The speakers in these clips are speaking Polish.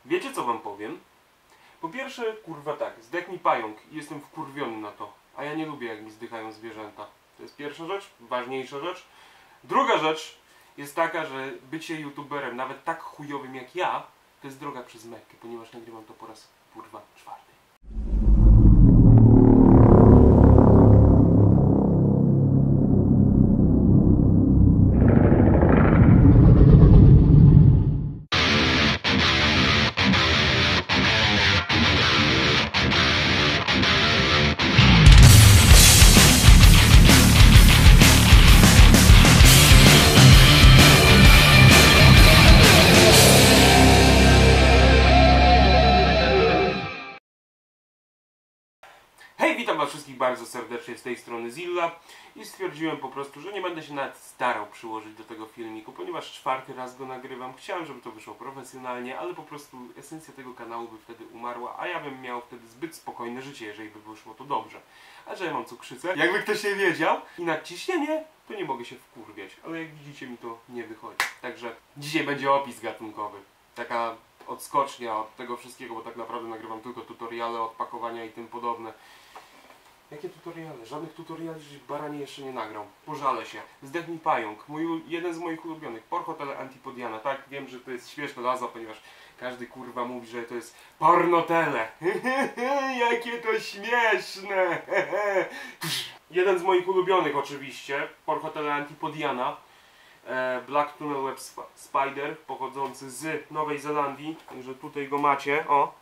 Wiecie co wam powiem? Po pierwsze, kurwa tak, zdech mi pająk i jestem wkurwiony na to. A ja nie lubię, jak mi zdychają zwierzęta. To jest pierwsza rzecz, ważniejsza rzecz. Druga rzecz jest taka, że bycie youtuberem, nawet tak chujowym jak ja, to jest droga przez Mekkę, ponieważ nagrywam to po raz, kurwa, 4. Hej, witam was wszystkich bardzo serdecznie, z tej strony Zilla i stwierdziłem po prostu, że nie będę się nawet starał przyłożyć do tego filmiku, ponieważ 4. raz go nagrywam. Chciałem, żeby to wyszło profesjonalnie, ale po prostu esencja tego kanału by wtedy umarła, a ja bym miał wtedy zbyt spokojne życie, jeżeli by wyszło to dobrze. A że ja mam cukrzycę, jakby ktoś nie wiedział, i nadciśnienie, to nie mogę się wkurwiać, ale jak widzicie, mi to nie wychodzi. Także dzisiaj będzie opis gatunkowy. Taka odskocznia od tego wszystkiego, bo tak naprawdę nagrywam tylko tutoriale, odpakowania i tym podobne. Jakie tutoriale? Żadnych tutoriali baranie jeszcze nie nagrał. Pożalę się. Zdech mi pająk. Jeden z moich ulubionych. Porchotele antipodiana. Tak, wiem, że to jest śmieszna nazwa, ponieważ każdy kurwa mówi, że to jest pornotele. Jakie to śmieszne. Jeden z moich ulubionych oczywiście. Porchotele antipodiana. Black Tunnel Web Spider, pochodzący z Nowej Zelandii. Także tutaj go macie. O.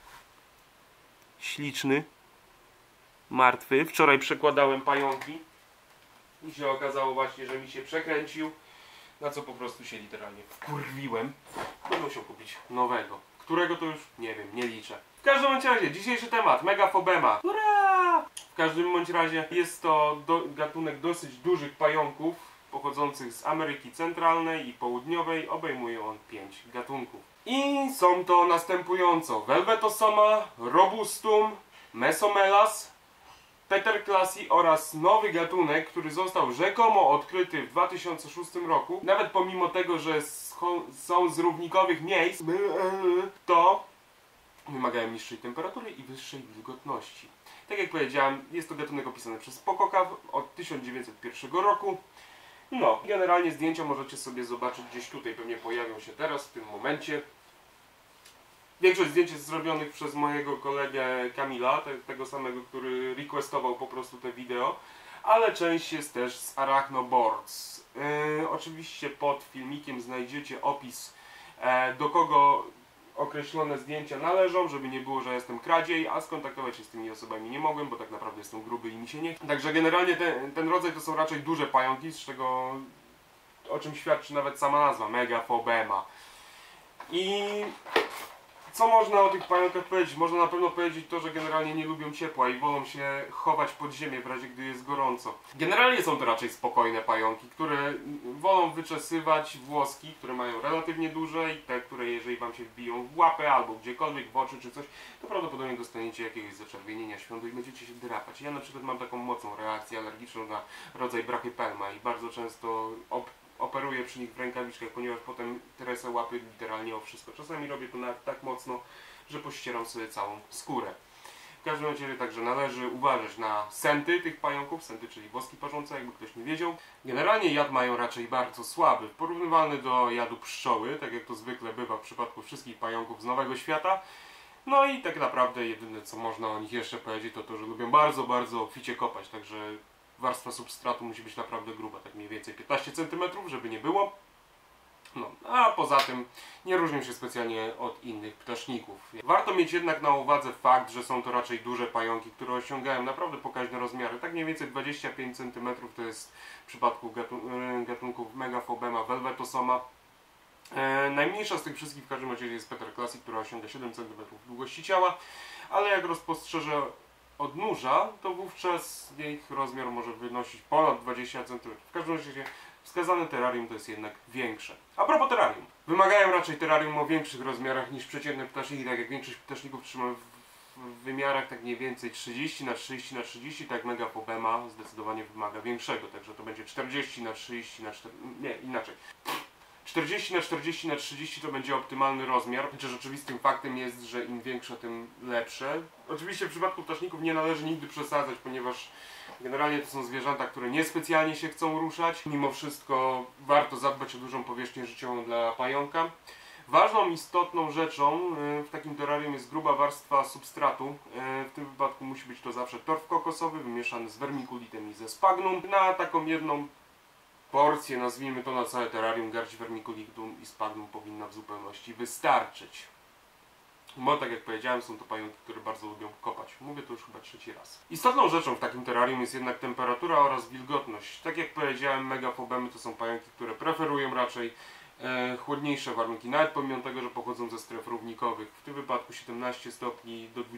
Śliczny. Martwy. Wczoraj przekładałem pająki i się okazało właśnie, że mi się przekręcił, na co po prostu się literalnie wkurwiłem. Będę musiał kupić nowego, którego to już nie wiem, nie liczę. W każdym bądź razie, dzisiejszy temat, Megafobema. Hurra! W każdym bądź razie jest to gatunek dosyć dużych pająków, pochodzących z Ameryki Centralnej i Południowej. Obejmuje on 5 gatunków. I są to następująco Velvetosoma, Robustum, Mesomelas, Peterclassi oraz nowy gatunek, który został rzekomo odkryty w 2006 roku. Nawet pomimo tego, że są z równikowych miejsc, to wymagają niższej temperatury i wyższej wilgotności. Tak jak powiedziałem, jest to gatunek opisany przez Pocock od 1901 roku. No, generalnie zdjęcia możecie sobie zobaczyć gdzieś tutaj, pewnie pojawią się teraz, w tym momencie. Większość zdjęć jest zrobionych przez mojego kolegę Kamila, tego samego, który requestował po prostu te wideo, ale część jest też z Arachnoboards. Oczywiście pod filmikiem znajdziecie opis, do kogo określone zdjęcia należą, żeby nie było, że jestem kradziej, a skontaktować się z tymi osobami nie mogłem, bo tak naprawdę jestem gruby i mi się nie chce. Także generalnie ten rodzaj to są raczej duże pająki, z czego, o czym świadczy nawet sama nazwa, Megafobema. I co można o tych pająkach powiedzieć? Można na pewno powiedzieć to, że generalnie nie lubią ciepła i wolą się chować pod ziemię w razie gdy jest gorąco. Generalnie są to raczej spokojne pająki, które wolą wyczesywać włoski, które mają relatywnie duże i te, które jeżeli wam się wbiją w łapę albo gdziekolwiek w oczy czy coś, to prawdopodobnie dostaniecie jakiegoś zaczerwienienia świąt i będziecie się drapać. Ja na przykład mam taką mocną reakcję alergiczną na rodzaj brachypelma i bardzo często operuję przy nich w rękawiczkach, ponieważ potem trasę łapy literalnie o wszystko. Czasami robię to nawet tak mocno, że pościeram sobie całą skórę. W każdym razie także należy uważać na senty tych pająków, senty czyli woski parzące, jakby ktoś nie wiedział. Generalnie jad mają raczej bardzo słaby, porównywalny do jadu pszczoły, tak jak to zwykle bywa w przypadku wszystkich pająków z Nowego Świata. No i tak naprawdę jedyne co można o nich jeszcze powiedzieć to to, że lubią bardzo, bardzo obficie kopać, także warstwa substratu musi być naprawdę gruba, tak mniej więcej 15 cm, żeby nie było. No, a poza tym nie różnią się specjalnie od innych ptaszników. Warto mieć jednak na uwadze fakt, że są to raczej duże pająki, które osiągają naprawdę pokaźne rozmiary. Tak mniej więcej 25 cm to jest w przypadku gatunków Megafobema, Velvetosoma. Najmniejsza z tych wszystkich w każdym razie jest Peterclassi, która osiąga 7 cm długości ciała, ale jak rozpostrzeże odnóża, to wówczas ich rozmiar może wynosić ponad 20 cm. W każdym razie wskazane terrarium to jest jednak większe. A propos terrarium. Wymagają raczej terrarium o większych rozmiarach niż przeciętne ptaszniki, tak jak większość ptaszników trzyma w wymiarach tak mniej więcej 30 na 30 na 30, tak Megafobema zdecydowanie wymaga większego, także to będzie 40 na 30 na 4, nie, inaczej. 40×40×30 to będzie optymalny rozmiar, chociaż oczywistym faktem jest, że im większe, tym lepsze. Oczywiście w przypadku ptaszników nie należy nigdy przesadzać, ponieważ generalnie to są zwierzęta, które niespecjalnie się chcą ruszać. Mimo wszystko warto zadbać o dużą powierzchnię życiową dla pająka. Ważną, istotną rzeczą w takim terrarium jest gruba warstwa substratu. W tym wypadku musi być to zawsze torf kokosowy wymieszany z wermikulitem i ze spagnum. Na taką jedną porcję, nazwijmy to na całe terrarium, garść wermikulitum i spagnum powinna w zupełności wystarczyć. Bo tak jak powiedziałem, są to pająki, które bardzo lubią kopać. Mówię to już chyba trzeci raz. Istotną rzeczą w takim terrarium jest jednak temperatura oraz wilgotność. Tak jak powiedziałem, megafobemy to są pająki, które preferują raczej chłodniejsze warunki, nawet pomimo tego, że pochodzą ze stref równikowych. W tym wypadku 17 stopni do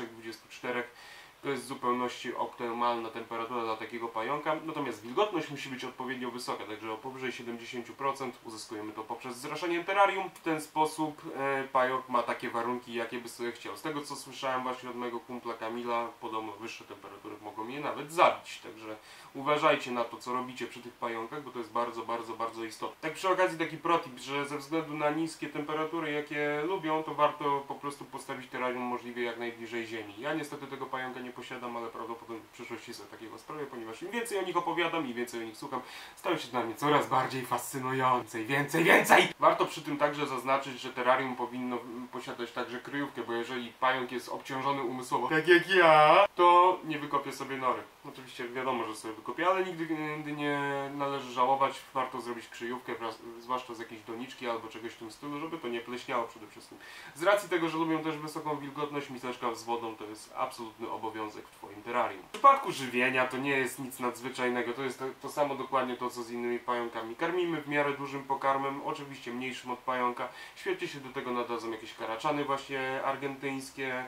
23-24 to jest w zupełności optymalna temperatura dla takiego pająka, natomiast wilgotność musi być odpowiednio wysoka, także o powyżej 70% uzyskujemy to poprzez zraszenie terrarium. W ten sposób pająk ma takie warunki, jakie by sobie chciał. Z tego co słyszałem właśnie od mojego kumpla Kamila, podobno wyższe temperatury mogą je nawet zabić, także uważajcie na to, co robicie przy tych pająkach, bo to jest bardzo istotne. Tak przy okazji taki protip, że ze względu na niskie temperatury, jakie lubią, to warto po prostu postawić terrarium możliwie jak najbliżej ziemi. Ja niestety tego pająka nie posiadam, ale prawdopodobnie w przyszłości sobie takiego sprawię, ponieważ im więcej o nich opowiadam i więcej o nich słucham, stają się dla mnie coraz bardziej fascynujące. Więcej! Warto przy tym także zaznaczyć, że terrarium powinno posiadać także kryjówkę, bo jeżeli pająk jest obciążony umysłowo, tak jak ja, to nie wykopie sobie nory. Oczywiście wiadomo, że sobie wykopie, ale nigdy nie należy żałować. Warto zrobić kryjówkę, zwłaszcza z jakiejś doniczki albo czegoś w tym stylu, żeby to nie pleśniało przede wszystkim. Z racji tego, że lubią też wysoką wilgotność, miseczka z wodą to jest absolutny obowiązek w Twoim terrarium. W przypadku żywienia to nie jest nic nadzwyczajnego, to jest to samo dokładnie to, co z innymi pająkami. Karmimy w miarę dużym pokarmem, oczywiście mniejszym od pająka. Świetnie się do tego nadadzą jakieś karaczany właśnie argentyńskie.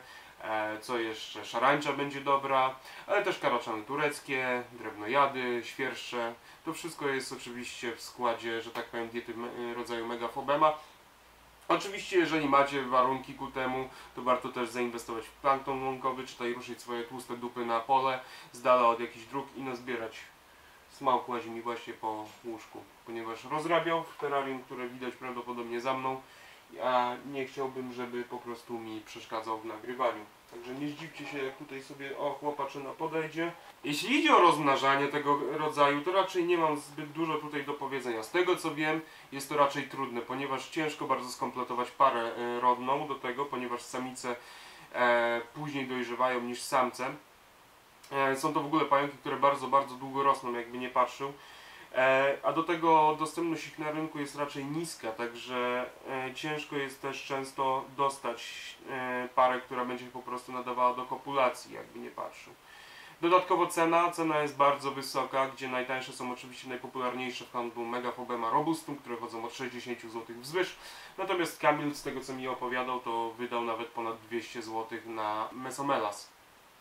Co jeszcze? Szarańcza będzie dobra, ale też karaczany tureckie, drewnojady, świerszcze. To wszystko jest oczywiście w składzie, że tak powiem, diety rodzaju megafobema. Oczywiście, jeżeli macie warunki ku temu, to warto też zainwestować w plankton łąkowy, czytaj ruszyć swoje tłuste dupy na pole, z dala od jakichś dróg i nazbierać. Smałk łazi mi właśnie po łóżku, ponieważ rozrabiał w terrarium, które widać prawdopodobnie za mną, a nie chciałbym, żeby po prostu mi przeszkadzał w nagrywaniu. Także nie zdziwcie się, jak tutaj sobie chłopaczyna podejdzie. Jeśli idzie o rozmnażanie tego rodzaju, to raczej nie mam zbyt dużo tutaj do powiedzenia. Z tego co wiem, jest to raczej trudne, ponieważ ciężko bardzo skompletować parę rodną do tego, ponieważ samice później dojrzewają niż samce. Są to w ogóle pająki, które bardzo długo rosną, jakby nie patrzył. A do tego dostępność ich na rynku jest raczej niska, także ciężko jest też często dostać parę, która będzie po prostu nadawała do kopulacji, jakby nie patrzył. Dodatkowo cena jest bardzo wysoka, gdzie najtańsze są oczywiście najpopularniejsze w handlu megafobema robustum, które chodzą od 60 zł wzwyż. Natomiast Kamil, z tego co mi opowiadał, to wydał nawet ponad 200 zł na Mesomelas,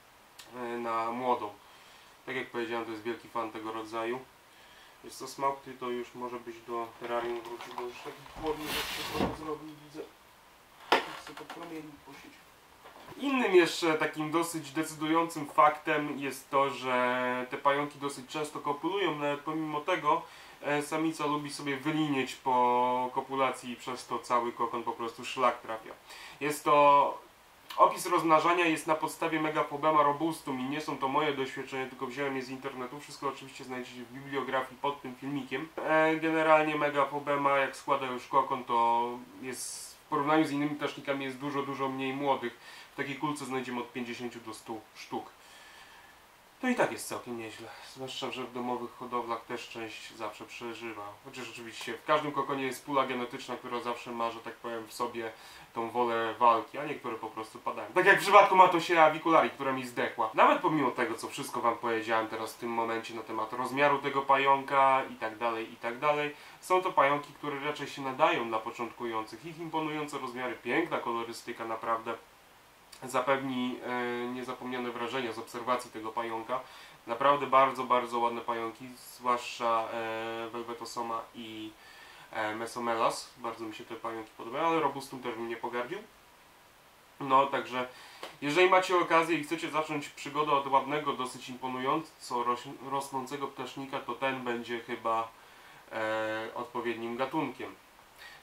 na młodą. Tak jak powiedziałem, to jest wielki fan tego rodzaju. Jest to Smałk, ty to już może być do terrarium wrócił, bo już taki chłodny rzeczy trochę zrobił, widzę. Chcę pod promiennik puścić. Innym jeszcze takim dosyć decydującym faktem jest to, że te pająki dosyć często kopulują, nawet pomimo tego samica lubi sobie wylinieć po kopulacji i przez to cały kokon po prostu szlak trafia. Jest to... Opis rozmnażania jest na podstawie megafobema robustum i nie są to moje doświadczenia, tylko wziąłem je z internetu. Wszystko oczywiście znajdziecie w bibliografii pod tym filmikiem. Generalnie megafobema, jak składa już kokon, to jest w porównaniu z innymi ptasznikami jest dużo mniej młodych. W takiej kulce znajdziemy od 50 do 100 sztuk. To i tak jest całkiem nieźle, zwłaszcza, że w domowych hodowlach też część zawsze przeżywa. Chociaż oczywiście w każdym kokonie jest pula genetyczna, która zawsze ma, że tak powiem, w sobie tą wolę walki, a niektóre po prostu padają. Tak jak w przypadku Matosia avicularii, która mi zdechła. Nawet pomimo tego, co wszystko wam powiedziałem teraz w tym momencie na temat rozmiaru tego pająka i tak dalej, są to pająki, które raczej się nadają dla początkujących. Ich imponujące rozmiary, piękna kolorystyka naprawdę zapewni niezapomniane wrażenia z obserwacji tego pająka. Naprawdę bardzo ładne pająki, zwłaszcza Velvetosoma i Mesomelas. Bardzo mi się te pająki podobają, ale Robustum też bym nie pogardził. No, także jeżeli macie okazję i chcecie zacząć przygodę od ładnego, dosyć imponująco rosnącego ptasznika, to ten będzie chyba odpowiednim gatunkiem.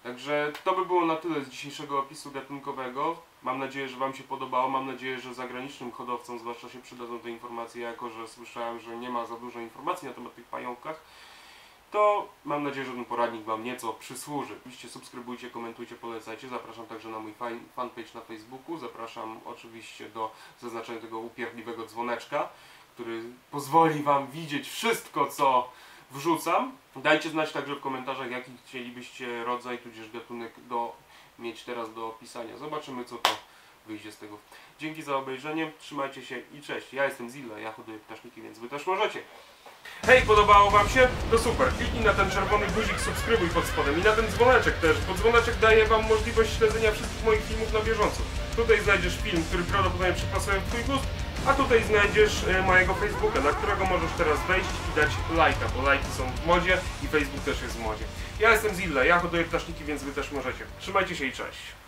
Także to by było na tyle z dzisiejszego opisu gatunkowego. Mam nadzieję, że Wam się podobało. Mam nadzieję, że zagranicznym hodowcom zwłaszcza się przydadzą te informacje, jako że słyszałem, że nie ma za dużo informacji na temat tych pająkach. To mam nadzieję, że ten poradnik Wam nieco przysłuży. Oczywiście subskrybujcie, komentujcie, polecajcie. Zapraszam także na mój fanpage na Facebooku. Zapraszam oczywiście do zaznaczenia tego upierdliwego dzwoneczka, który pozwoli Wam widzieć wszystko, co wrzucam. Dajcie znać także w komentarzach, jaki chcielibyście rodzaj, tudzież gatunek mieć teraz do opisania. Zobaczymy, co to wyjdzie z tego. Dzięki za obejrzenie, trzymajcie się i cześć. Ja jestem Zilla, ja hoduję ptaszniki, więc Wy też możecie. Hej, podobało Wam się? To super, kliknij na ten czerwony guzik, subskrybuj pod spodem i na ten dzwoneczek też, bo dzwoneczek daje Wam możliwość śledzenia wszystkich moich filmów na bieżąco. Tutaj znajdziesz film, który prawdopodobnie przypasuje w Twój gust, a tutaj znajdziesz mojego Facebooka, na którego możesz teraz wejść i dać lajka, bo lajki są w modzie i Facebook też jest w modzie. Ja jestem Zilla, ja hoduję ptaszniki, więc Wy też możecie. Trzymajcie się i cześć.